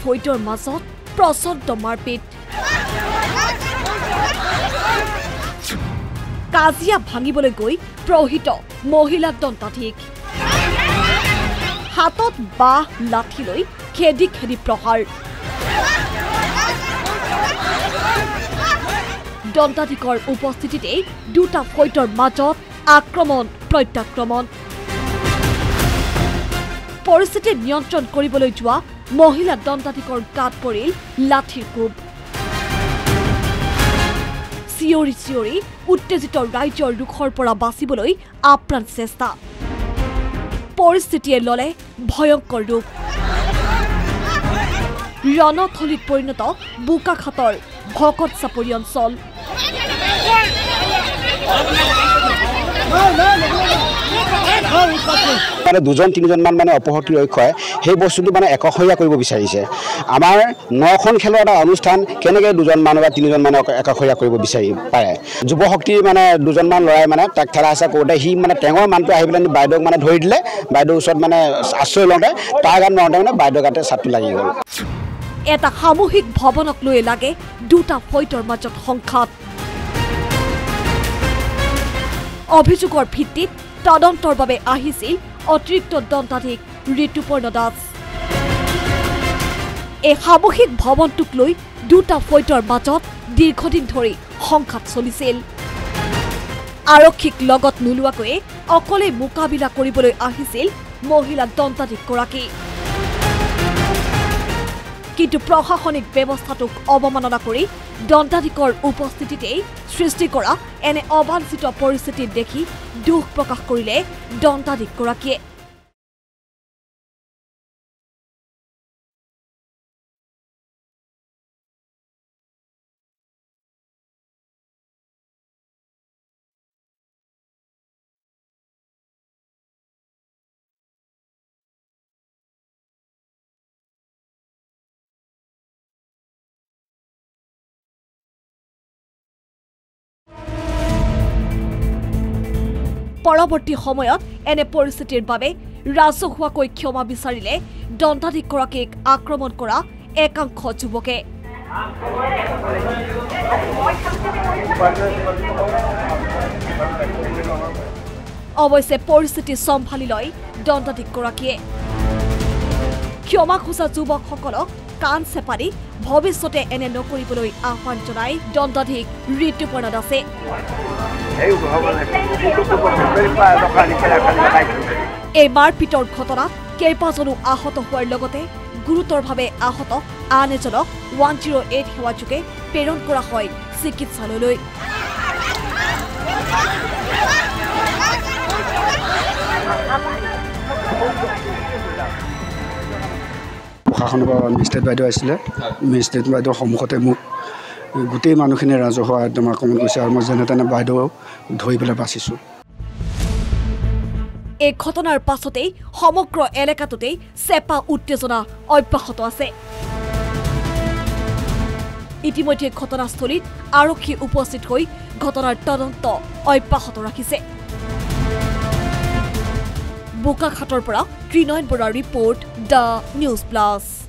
ফৈদৰ মাজত প্ৰচণ্ড মাৰপিট কাজিয়া ভাঙিবলৈ গৈ প্ৰহিত মহিলা দন্তাধিক হাতত বাহ লাঠি লৈ খেদি খেদি প্ৰহাৰ দন্তাধিকৰ উপস্থিতিতে দুটা ফৈদৰ মাজত আক্ৰমণ প্ৰত্যাক্ৰমণ পৰিস্থিতি নিয়ন্ত্ৰণ কৰিবলৈ যোৱা মহিলা দন্তাধিকৰ গাত পৰিল লাঠিৰ কোব চিঞৰি চিঞৰি উত্তেজিত ৰাইজৰ ৰুখৰ পৰা বাচিবলৈ আপ্ৰাণ চেষ্টা পৰিস্থিতিয়ে ললে ভয়ংকৰ ৰূপ ৰণথলীত পৰিণত বোকাখাটৰ ভকত চাপৰি অঞ্চল মানে দুজন তিনিজন মানে অপহৃত ৰক্ষাই সেই বস্তুটো মানে একশৰীয়া কৰিব বিচাৰিছে আমাৰ 9খন খেলৰ এটা অনুষ্ঠান কেনেকৈ দুজন মানুহ বা তিনিজন মানে একশৰীয়া কৰিব বিচাৰি পাৰে যুৱ শক্তিৰ মানে দুজনমান লৰাই মানে তাক ঠেলা হেঁচা কৰোঁতে সি মানে টেঙৰ মানুহটো আহি পেলাই বাইদেউক মানে ধৰি দিলে বাইদেউৰ ওচৰত মানে আশ্ৰয় লওঁতে তাৰ গাত মাৰোঁতে মানে বাইদেউৰ গাতে ছাটটো লাগি গ'ল এটা সামূহিক ভৱনক লৈ লাগে দুটা ফৈদৰ মাজত সংঘাত অভিযোগৰ ভিত্তিত তদন্তৰ বাবে আহিছিল অতিৰিক্ত দন্তাধিক ঋতুপৰ্ণ দাস এই সামূহিক ভৱনটোক লৈ দুটা ফৈদৰ মাজত দীৰ্ঘদিন ধৰি সংঘাত চলিছিল আৰক্ষীক লগত নোলোৱাকৈ অকলে মোকাবিলা কৰিবলৈ আহিছিল মহিলা দন্তাধিকগৰাকী কিন্তু প্ৰশাসনিক ব্যৱস্থাটোক অৱমাননা কৰি দন্তাধিকৰ উপস্থিতিতেই সৃষ্টি কৰা এনে অবাঞ্ছিত পৰিস্থিতি দেখি দুখ প্ৰকাশ কৰিলে দন্তাধিকগৰাকীয়ে পৰৱৰ্তী সময়ত এনে পৰিস্থিতিৰ বাবে ৰাজহুৱাকৈ ক্ষমা বিচাৰিলে দন্তাধিকগৰাকীক আক্ৰমণ কৰা একাংশ যুৱকে অৱশ্যে পৰিস্থিতি চম্ভালি লয় দন্তাধিকগৰাকীয়ে ক্ষমা খোজা যুৱকসকলক কাণ চেপাৰি ভৱিষ্যতে এনে নকৰিবলৈ আহ্বান জনায় দন্তাধিক ঋতুপৰ্ণ দাসে এই মাৰপিটৰ ঘটনাত কেইবাজনো আহত হোৱাৰ লগতে গুৰুতৰভাৱে আহত আন এজনক 108 সেৱাযোগে প্ৰেৰণ কৰা হয় চিকিৎসালয়লৈ প্ৰশাসনৰ পৰা মেজিষ্ট্ৰেট বাইদেউ আহিছিলে মেজিষ্ট্ৰেট বাইদেউৰ সন্মুখতে মোক গোটেই মানুহখিনি ৰাজহুৱা একদম আক্ৰমণ কৰিছে আৰু মই যেনে তেনে বাইদেউ ধৰি পেলাই বাচিছোঁ এই ঘটনাৰ পাছতেই সমগ্ৰ এলেকাটোতেই চেপা উত্তেজনা অব্যাহত আছে ইতিমধ্যে ঘটনাস্থলীত আৰক্ষী উপস্থিত হৈ ঘটনাৰ তদন্ত অব্যাহত ৰাখিছে বোকাখাটৰ পৰা ত্ৰিনয়ন বৰাৰ ৰিপৰ্ট দ্য নিউজ প্লাছ